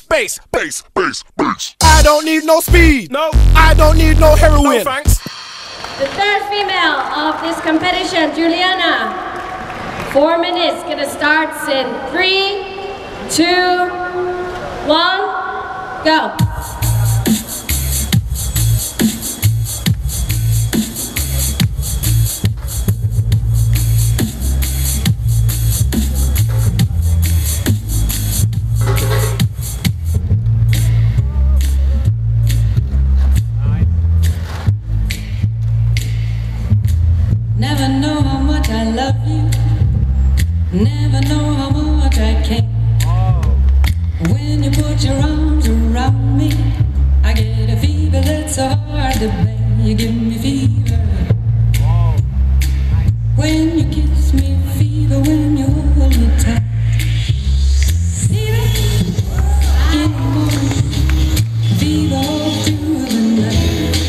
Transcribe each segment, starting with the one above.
bass, bass, bass, bass. I don't need no speed. No. I don't need no heroin. No thanks. The third female of this competition, Julianna. 4 minutes. Gonna start in 3, 2, 1, go. Never know how much I love you. Never know how much I care. When you put your arms around me, I get a fever that's so hard to bear. You give me fever. When you kiss me, fever. When you hold me tight, fever in the morning, fever all through the night.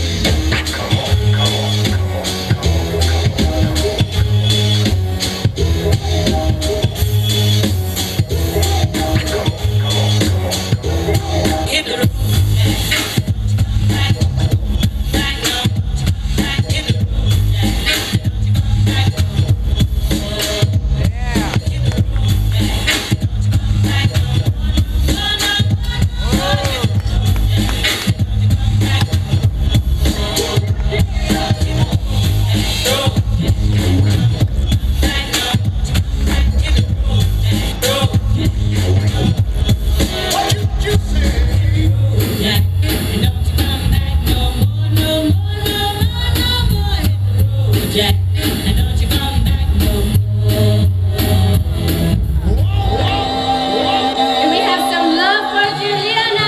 Jack, and don't you come back no more. And we have some love for Julianna.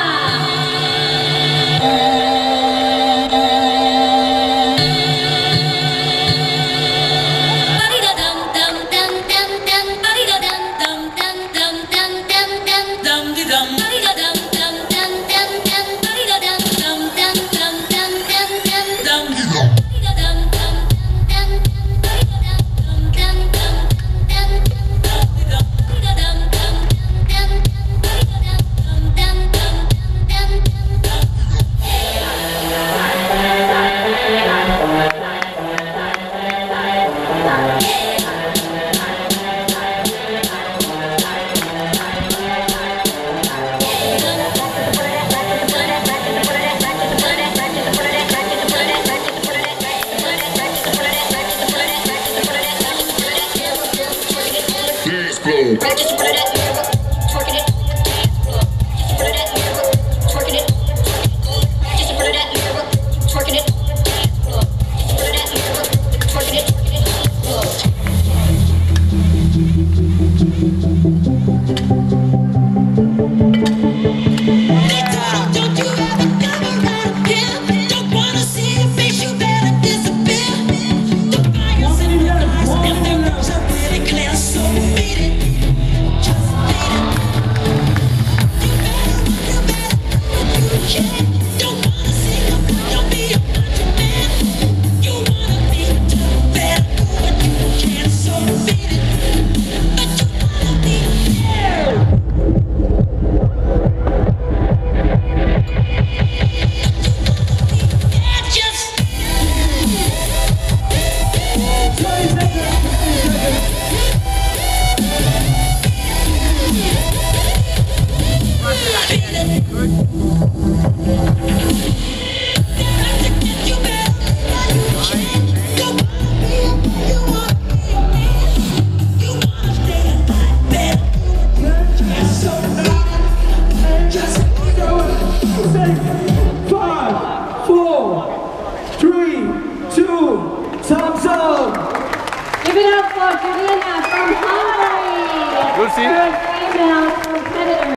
Give it up for Julianna from Hungary. Good to see you. Third female competitor.